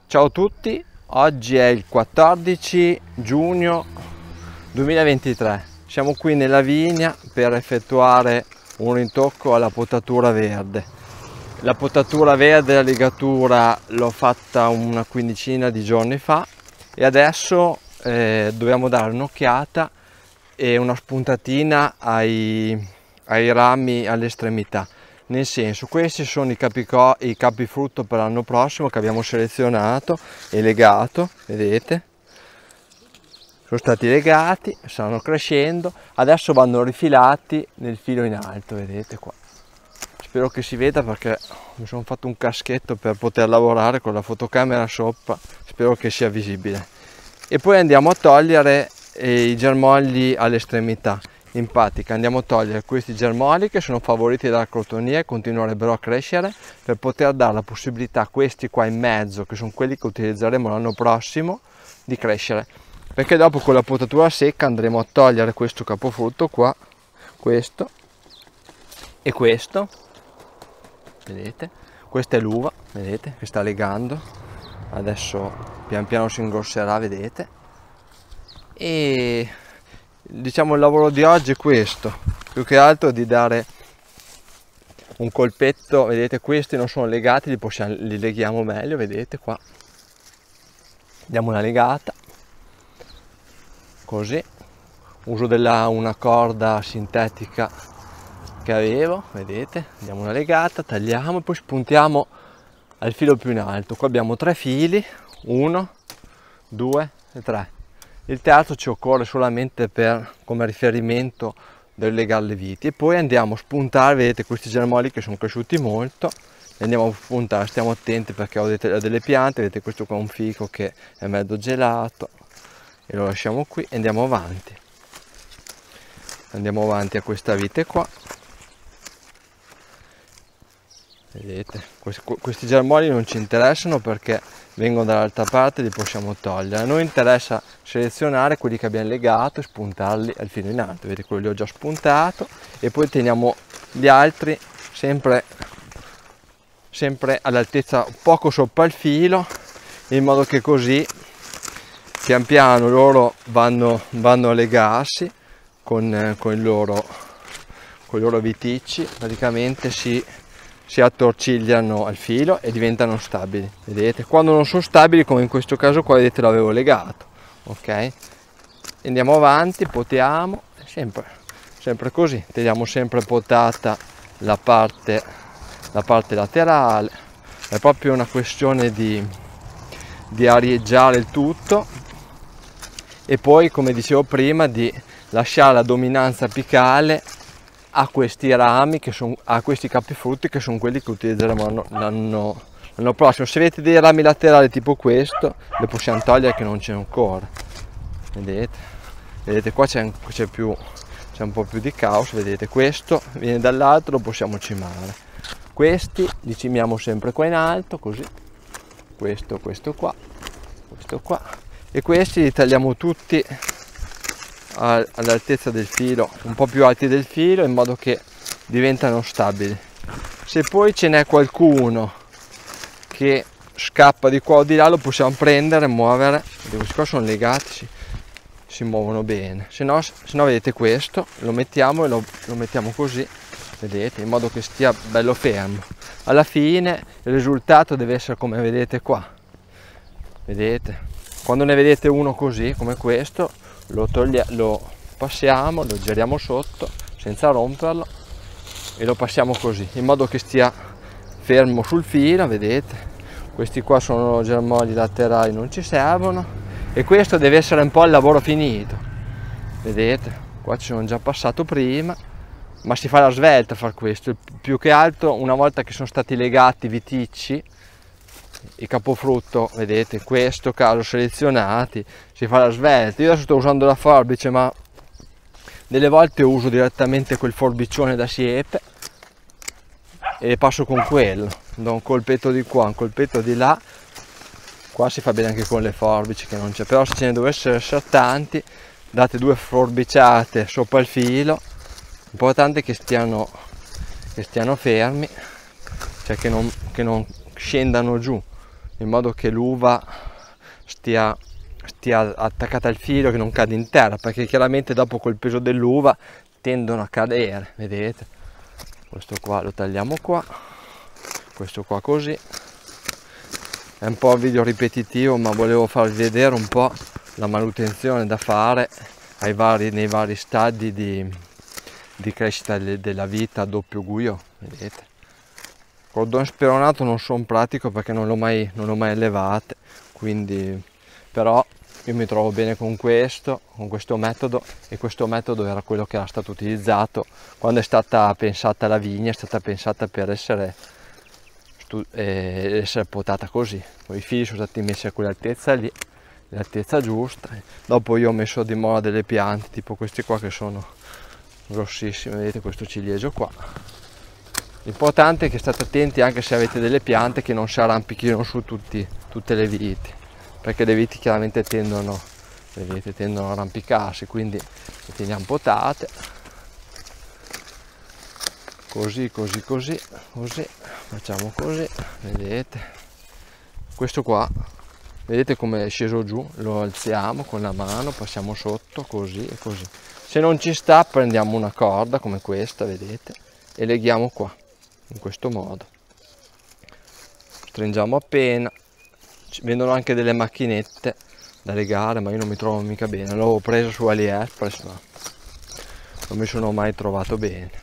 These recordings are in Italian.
Ciao a tutti, oggi è il 14 giugno 2023. Siamo qui nella vigna per effettuare un rintocco alla potatura verde. La potatura verde, la legatura l'ho fatta una quindicina di giorni fa e adesso dobbiamo dare un'occhiata e una spuntatina ai rami all'estremità. Nel senso, questi sono i capifrutto per l'anno prossimo che abbiamo selezionato e legato, vedete? Sono stati legati, stanno crescendo, adesso vanno rifilati nel filo in alto, vedete qua. Spero che si veda perché mi sono fatto un caschetto per poter lavorare con la fotocamera sopra, spero che sia visibile. E poi andiamo a togliere i germogli all'estremità. In pratica andiamo a togliere questi germogli che sono favoriti dalla crotonia e continuerebbero a crescere per poter dare la possibilità a questi qua in mezzo, che sono quelli che utilizzeremo l'anno prossimo, di crescere. Perché dopo con la potatura secca andremo a togliere questo capofrutto qua, questo e questo, vedete? Questa è l'uva, vedete, che sta legando. Adesso pian piano si ingrosserà, vedete? E diciamo il lavoro di oggi è questo, più che altro di dare un colpetto, vedete questi non sono legati, li leghiamo meglio, vedete qua, diamo una legata, così, uso una corda sintetica che avevo, vedete, diamo una legata, tagliamo e poi spuntiamo al filo più in alto. Qua abbiamo 3 fili, 1, 2 e 3. Il terzo ci occorre solamente come riferimento del legare le viti e poi andiamo a spuntare, vedete questi germogli che sono cresciuti molto, e andiamo a spuntare, stiamo attenti perché ho delle piante, vedete questo qua è un fico che è mezzo gelato e lo lasciamo qui e andiamo avanti a questa vite qua, vedete questi germogli non ci interessano perché vengono dall'altra parte, li possiamo togliere. A noi interessa selezionare quelli che abbiamo legato e spuntarli al filo in alto, vedete quelli li ho già spuntato e poi teniamo gli altri sempre all'altezza poco sopra il filo, in modo che così pian piano loro vanno a legarsi con i loro viticci, praticamente si attorcigliano al filo e diventano stabili, vedete? Quando non sono stabili, come in questo caso qua, vedete l'avevo legato, ok? Andiamo avanti, potiamo, sempre così, teniamo sempre potata la parte laterale, è proprio una questione di arieggiare il tutto e poi, come dicevo prima, di lasciare la dominanza apicale a questi rami, a questi capifrutti che sono quelli che utilizzeremo l'anno prossimo. Se avete dei rami laterali tipo questo, li possiamo togliere che non c'è ancora, vedete qua c'è un po' più di caos, vedete questo viene dall'altro, lo possiamo cimare, questi li cimiamo sempre qua in alto, così, questo qua e questi li tagliamo tutti all'altezza del filo, un po' più alti del filo, in modo che diventano stabili. Se poi ce n'è qualcuno che scappa di qua o di là, lo possiamo prendere e muovere, questi qua sono legati, si muovono bene, se no vedete questo lo mettiamo e lo mettiamo così, vedete, in modo che stia bello fermo. Alla fine il risultato deve essere come vedete qua, vedete, quando ne vedete uno così come questo, lo passiamo, lo giriamo sotto senza romperlo e lo passiamo così, in modo che stia fermo sul filo, vedete, questi qua sono germogli laterali, non ci servono, e questo deve essere un po' il lavoro finito, vedete, qua ci sono già passato prima, ma si fa la svelta a far questo, più che altro una volta che sono stati legati i viticci, i capofrutto, vedete, in questo caso selezionati, si fa la svelta. Io adesso sto usando la forbice, ma delle volte uso direttamente quel forbicione da siepe e passo con quello, do un colpetto di qua, un colpetto di là. Qua si fa bene anche con le forbici che non c'è, però se ce ne dovessero essere tanti, date 2 forbiciate sopra il filo, l'importante è che stiano fermi, cioè che non scendano giù, in modo che l'uva stia attaccata al filo, che non cade in terra, perché chiaramente dopo col peso dell'uva tendono a cadere, vedete. Questo qua lo tagliamo qua, questo qua così. È un po' un video ripetitivo, ma volevo farvi vedere un po' la manutenzione da fare nei vari stadi di crescita della vita a doppio guio, vedete. Cordone speronato non sono pratico perché non l'ho mai allevate, quindi però io mi trovo bene con questo metodo, e questo metodo era quello che era stato utilizzato quando è stata pensata la vigna, è stata pensata per essere potata così. I fili sono stati messi a quell'altezza lì, l'altezza giusta. Dopo io ho messo di moda delle piante tipo questi qua che sono grossissime, vedete questo ciliegio qua. L'importante è che state attenti anche se avete delle piante che non si arrampichino su tutte le viti, perché le viti chiaramente tendono ad arrampicarsi, quindi le teniamo potate. Così, facciamo così, vedete. Questo qua, vedete come è sceso giù, lo alziamo con la mano, passiamo sotto, così e così. Se non ci sta prendiamo una corda come questa, vedete, e leghiamo qua, in questo modo. Stringiamo appena. Ci vendono anche delle macchinette da legare, ma io non mi trovo mica bene. L'ho preso su AliExpress, ma non mi sono mai trovato bene.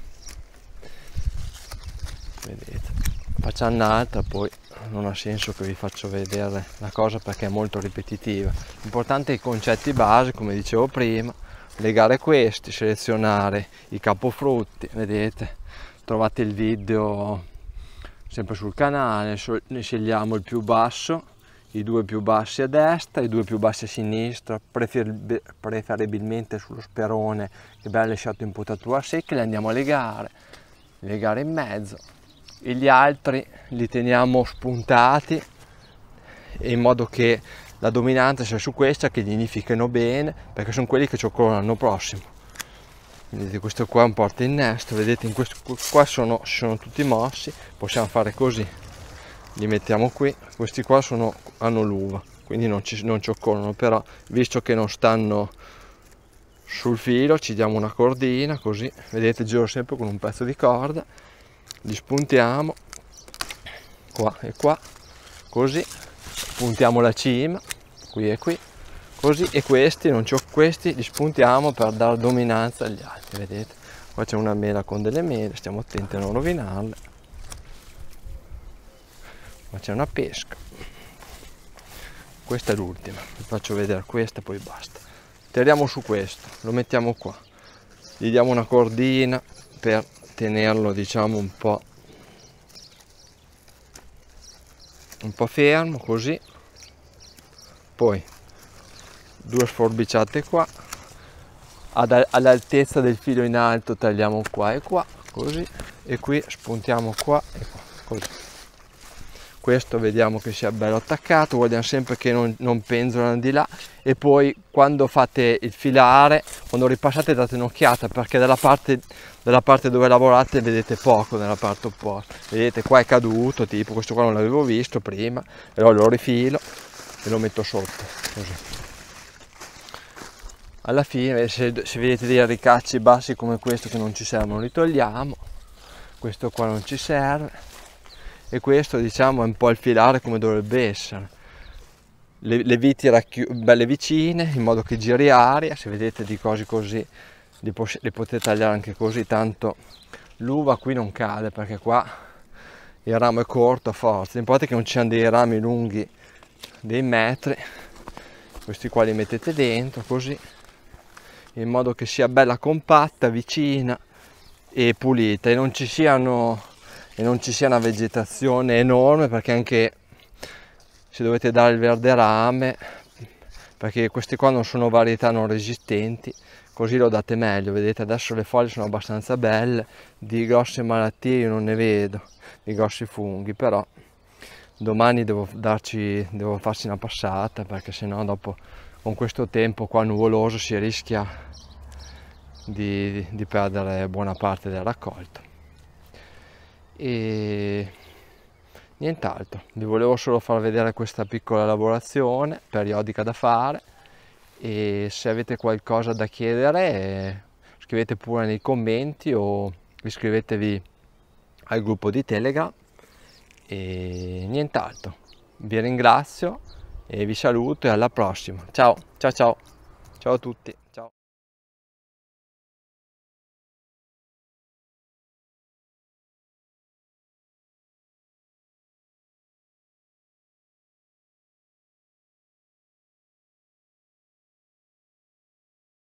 Vedete, faccio un'altra, poi non ha senso che vi faccio vedere la cosa perché è molto ripetitiva. L'importante è i concetti base, come dicevo prima, legare questi, selezionare i capofrutti, vedete, trovate il video sempre sul canale, ne scegliamo il più basso, i due più bassi a destra, i due più bassi a sinistra, preferibilmente sullo sperone che abbiamo lasciato in potatura secca, li andiamo a legare in mezzo. E gli altri li teniamo spuntati in modo che la dominanza sia su questa, che gli nidificano bene, perché sono quelli che ci occorrono l'anno prossimo. Vedete, questo qua è un porta innesto, vedete, in questo qua sono tutti mossi. Possiamo fare così, li mettiamo qui. Questi qua hanno l'uva, quindi non ci occorrono, però visto che non stanno sul filo ci diamo una cordina così, vedete, giro sempre con un pezzo di corda, li spuntiamo qua e qua, così, puntiamo la cima qui e qui, così, e questi li spuntiamo per dare dominanza agli altri, vedete. Qua c'è una mela con delle mele, stiamo attenti a non rovinarle. Qua c'è una pesca, questa è l'ultima, vi faccio vedere questa poi basta. Tiriamo su questo, lo mettiamo qua, gli diamo una cordina per tenerlo, diciamo, un po' fermo, così. Poi due sforbiciate qua, all'altezza del filo in alto tagliamo qua e qua, così, e qui spuntiamo qua e qua, così. Questo vediamo che sia bello attaccato, guardiamo sempre che non penzolano di là, e poi quando fate il filare, quando ripassate date un'occhiata, perché dalla parte dove lavorate vedete poco, nella parte opposta, vedete qua è caduto, tipo questo qua non l'avevo visto prima, però lo rifilo e lo metto sotto, così. Alla fine se vedete dei ricacci bassi come questo che non ci servono, li togliamo. Questo qua non ci serve, e questo, diciamo, è un po' il filare come dovrebbe essere. Le viti belle vicine, in modo che giri aria. Se vedete di cose così li potete tagliare anche così, tanto l'uva qui non cade, perché qua il ramo è corto a forza. L'importante è che non ci siano dei rami lunghi dei metri. Questi qua li mettete dentro così, in modo che sia bella compatta, vicina e pulita, e non ci sia una vegetazione enorme, perché anche se dovete dare il verde rame, perché queste qua non sono varietà non resistenti, così lo date meglio. Vedete, adesso le foglie sono abbastanza belle, di grosse malattie io non ne vedo, di grossi funghi, però domani devo farci una passata, perché sennò dopo con questo tempo qua nuvoloso si rischia di perdere buona parte del raccolto. E nient'altro, vi volevo solo far vedere questa piccola lavorazione periodica da fare, e se avete qualcosa da chiedere scrivete pure nei commenti o iscrivetevi al gruppo di Telegram. E nient'altro, vi ringrazio e vi saluto e alla prossima. Ciao ciao ciao ciao a tutti, ciao.